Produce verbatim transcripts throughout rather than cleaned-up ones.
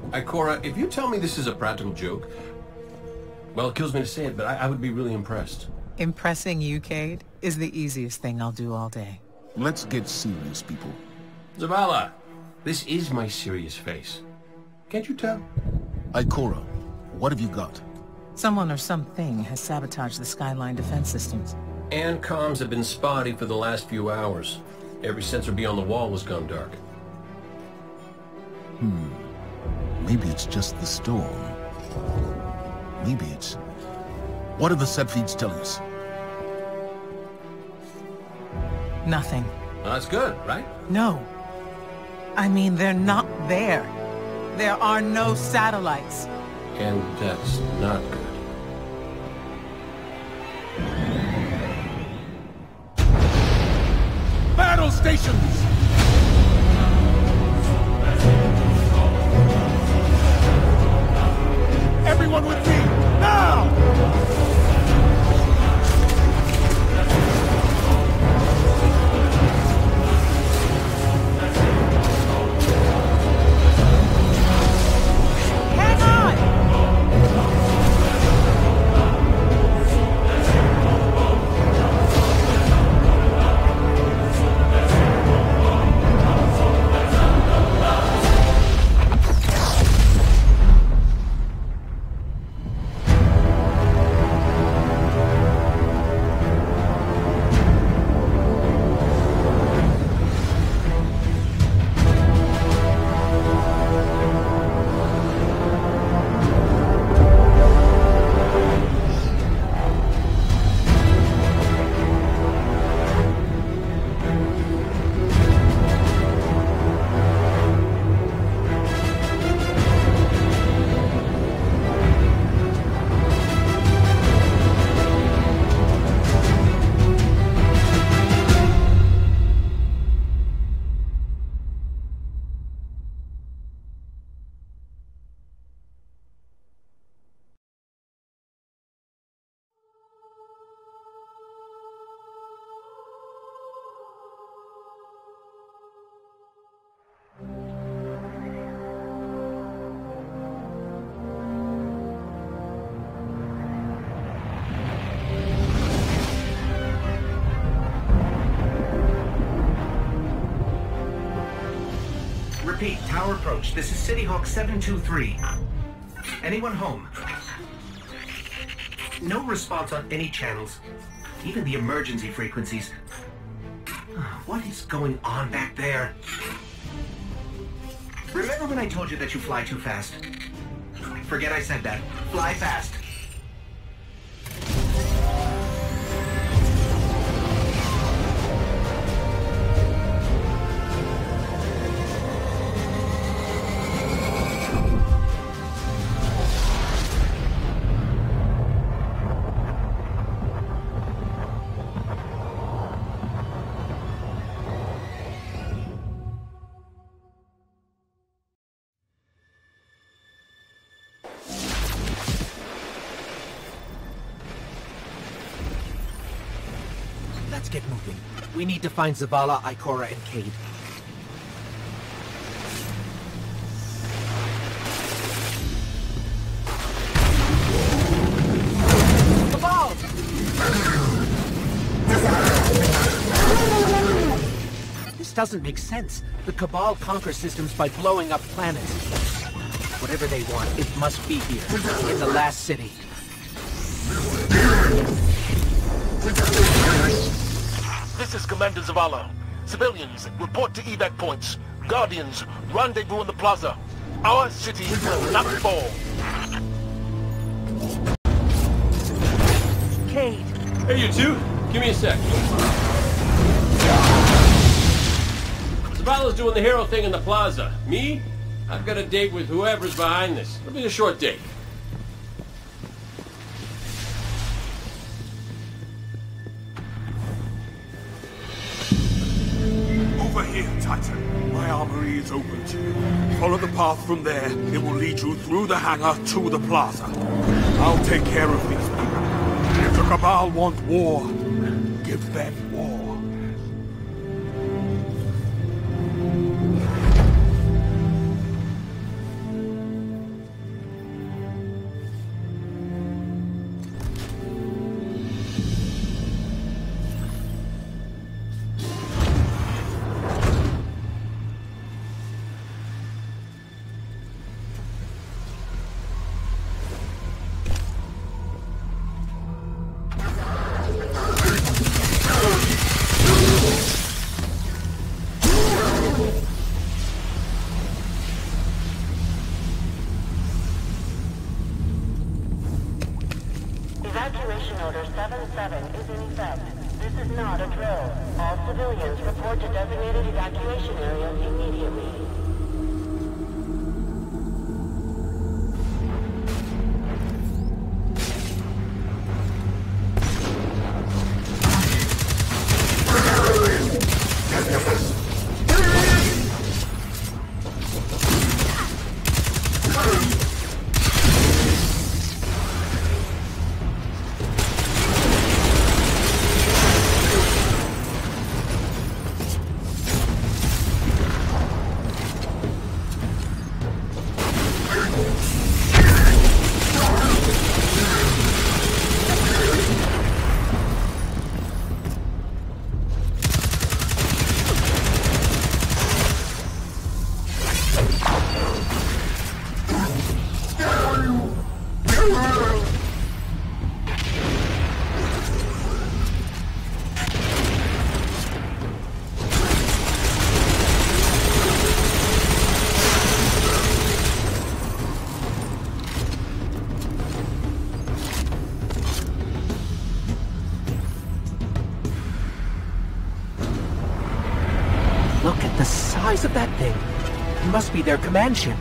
Ikora, if you tell me this is a practical joke, well, it kills me to say it, but I, I would be really impressed. Impressing you, Cade, is the easiest thing I'll do all day. Let's get serious, people. Zavala, this is my serious face. Can't you tell? Ikora, what have you got? Someone or something has sabotaged the Skyline defense systems. And comms have been spotty for the last few hours. Every sensor beyond the wall has gone dark. Hmm. Maybe it's just the storm. Maybe it's... What are the set feeds telling us? Nothing. Well, that's good, right? No. I mean, they're not there. There are no satellites. And that's not good. Battle stations! Everyone with me, now! Repeat, tower approach. This is City Hawk seven two three. Anyone home? No response on any channels, even the emergency frequencies. What is going on back there? Remember when I told you that you fly too fast? Forget I said that. Fly fast. Let's get moving. We need to find Zavala, Ikora, and Cade. Cabal! This doesn't make sense. The Cabal conquer systems by blowing up planets. Whatever they want, it must be here, in the last city. This is Commander Zavala. Civilians, report to evac points. Guardians, rendezvous in the plaza. Our city will not fall. Cade! Hey, you two. Give me a sec. Zavala's doing the hero thing in the plaza. Me? I've got a date with whoever's behind this. It'll be a short date. Over here, Titan. My armory is open to you. Follow the path from there. It will lead you through the hangar to the plaza. I'll take care of these people. If the Cabal want war, give them war. Evacuation Order seven seven is in effect. This is not a drill. All civilians report to designated evacuation areas immediately. Look at the size of that thing. It must be their command ship.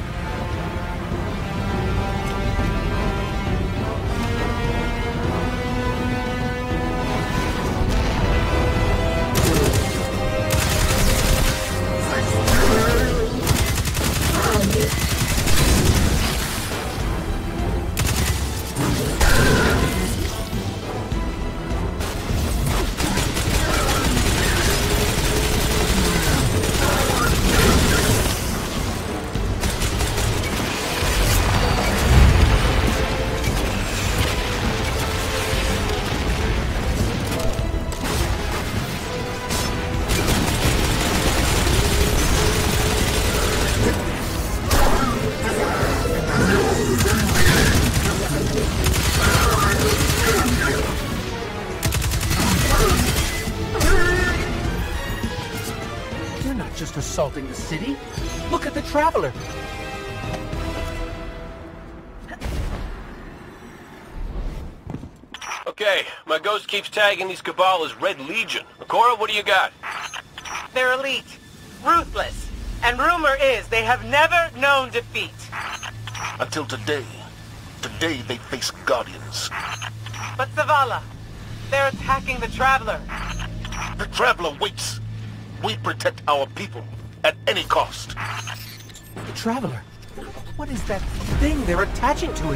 Just assaulting the city. Look at the Traveler. Okay, my ghost keeps tagging these Cabal as Red Legion. Cora, what do you got? They're elite, ruthless, and rumor is they have never known defeat. Until today. Today they face Guardians. But Zavala, they're attacking the Traveler. The Traveler waits. We protect our people at any cost. The Traveler? What is that thing they're attaching to it?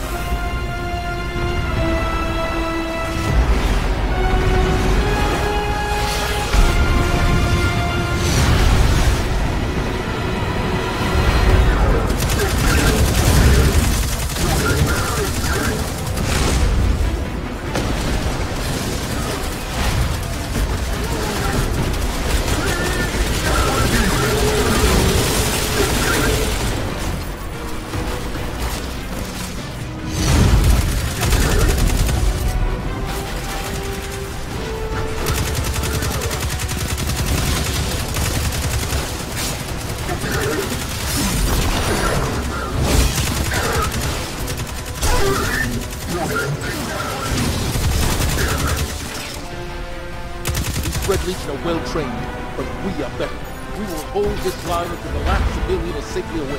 Red Legion are well trained, but we are better. We will hold this line until the last civilian is safely away.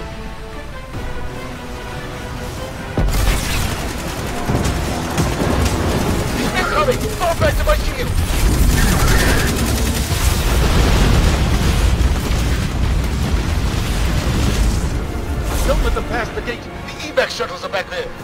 Incoming! Fall back to my shield! Don't let them pass the gate. The evac shuttles are back there.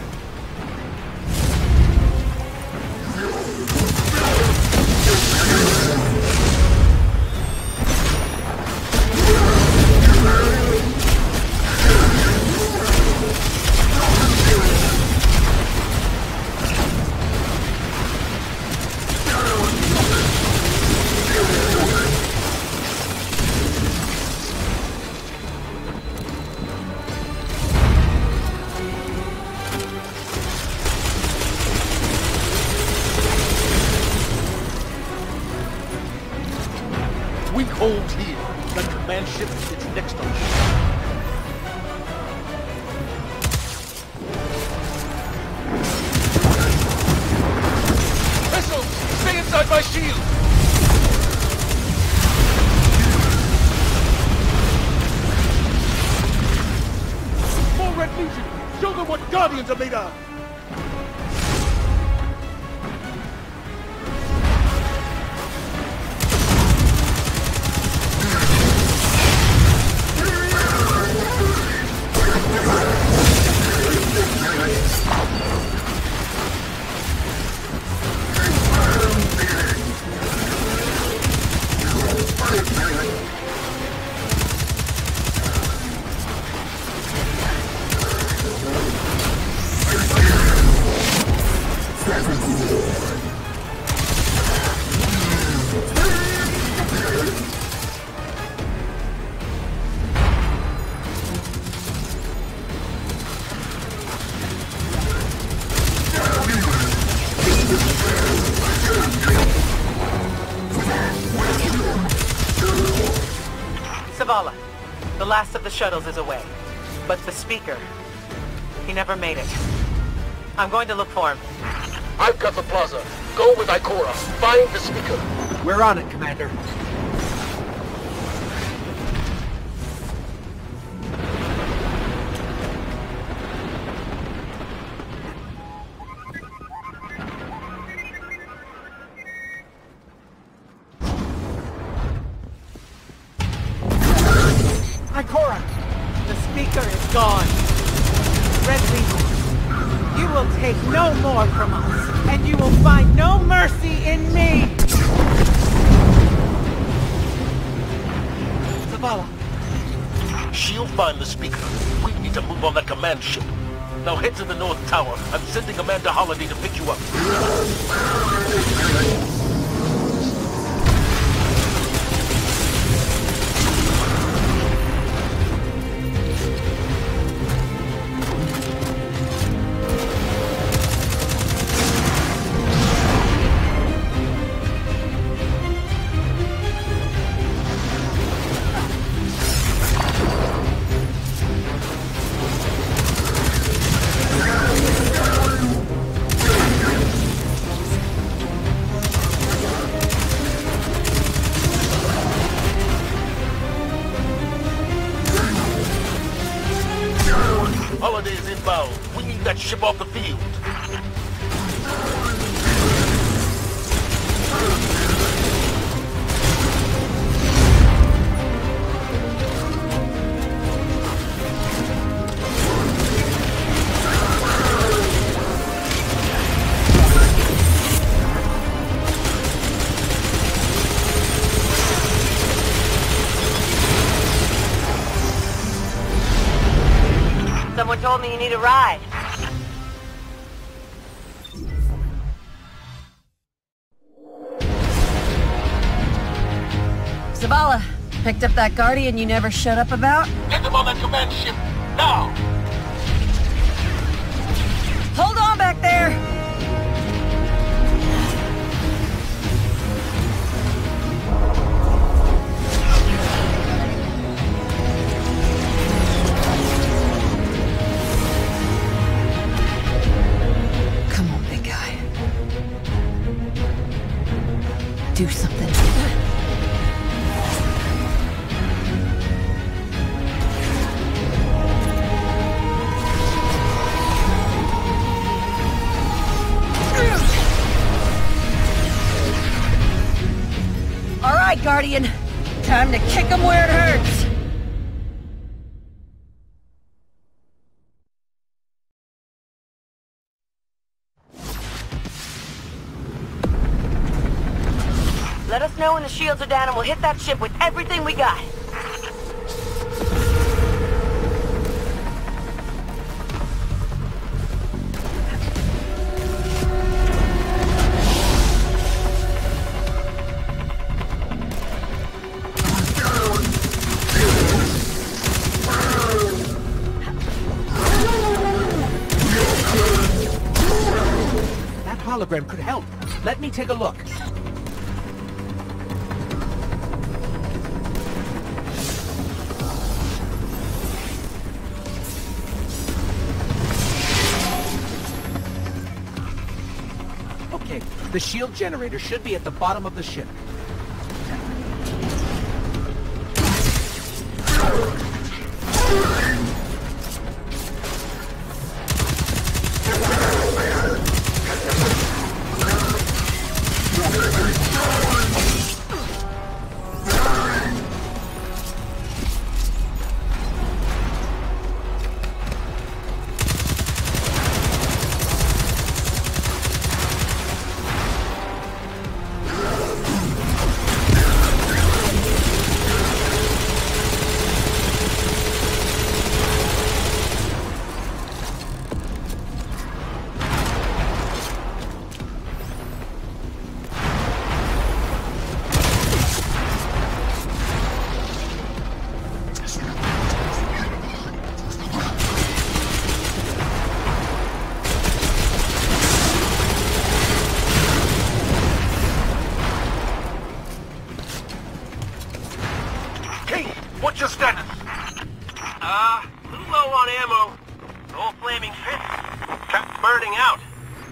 We hold here. The command ship is next on us. Red Legion! Show them what Guardians are made of! Zavala, the last of the shuttles is away. But the speaker, he never made it. I'm going to look for him. I've got the plaza. Go with Ikora. Find the speaker. We're on it, Commander. Ikora! The speaker is gone. Red Legion, you will take no more from us, and you will find no mercy in me! Zavala. She'll find the speaker. We need to move on that command ship. Now head to the North Tower. I'm sending Commander Holiday to pick you up. Holiday is inbound. We need that ship off the field. Someone told me you need a ride. Zavala, picked up that Guardian you never shut up about? Get them on that command ship, now! Hold on back there! Do something. All right, Guardian. Time to kick him where it hurts. Let us know when the shields are down and we'll hit that ship with everything we got. That hologram could help. Let me take a look. Okay, the shield generator should be at the bottom of the ship.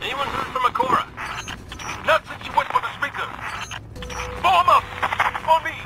Anyone heard from Akora? Not since you went for the speaker. Form up! On me!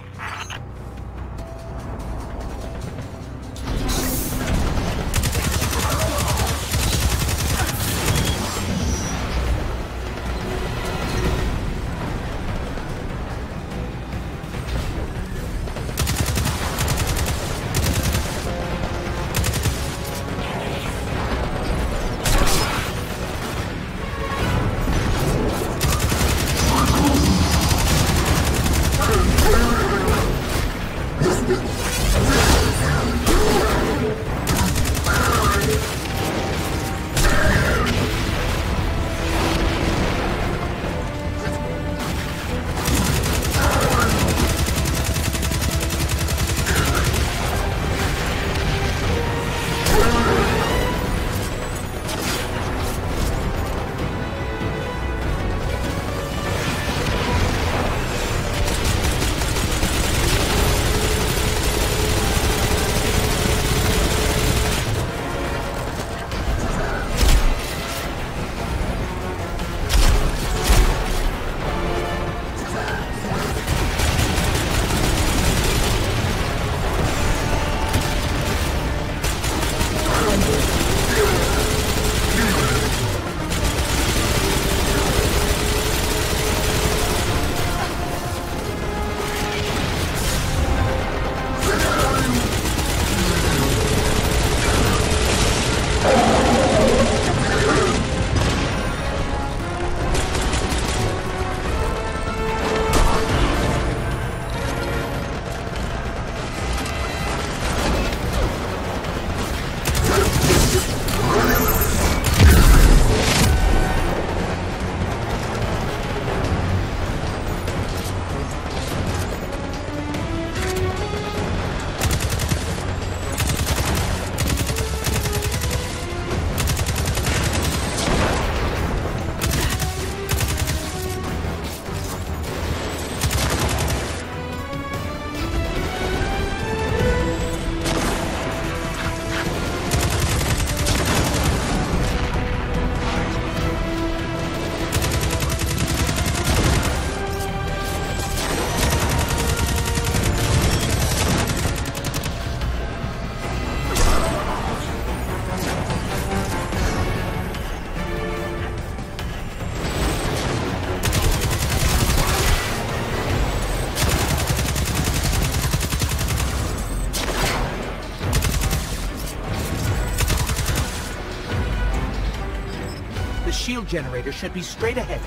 Shield generator should be straight ahead.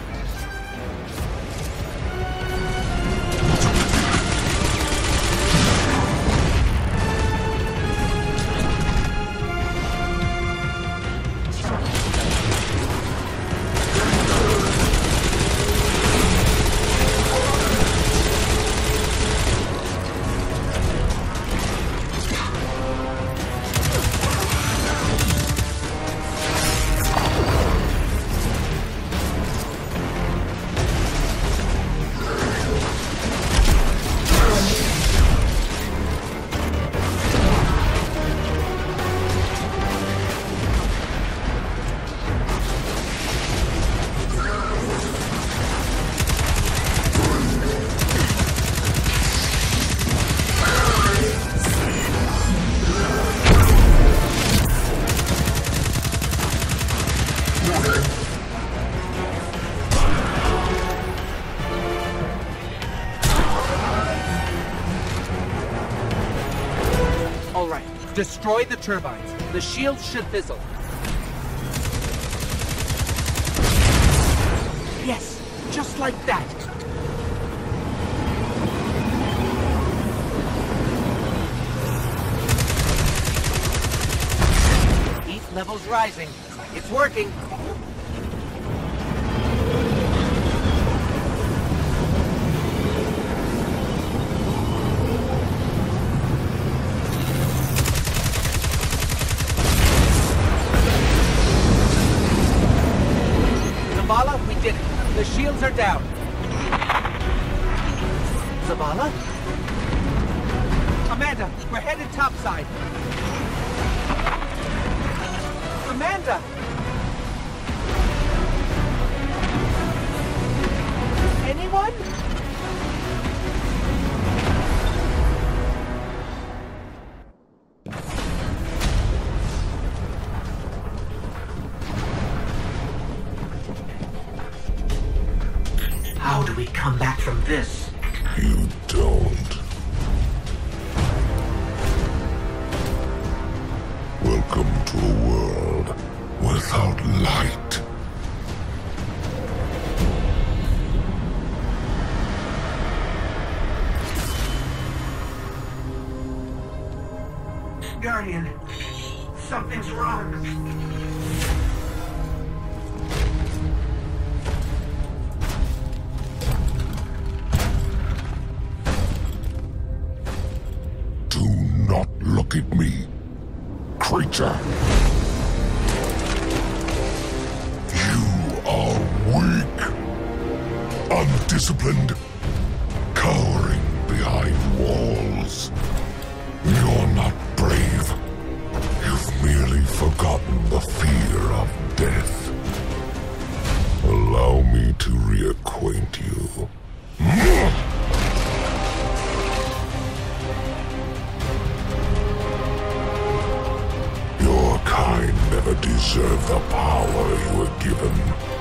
Destroy the turbines. The shields should fizzle. Yes, just like that. Heat levels rising. It's working. The shields are down. Zavala? Amanda, we're headed topside. Amanda! come back from this. You don't. Welcome to a world without light. Guardian, something's wrong. Do not look at me, creature. You are weak, undisciplined, cowering behind walls. You're not brave. You've merely forgotten the fear of death. Allow me to reacquaint you. Your kind never deserved the power you were given.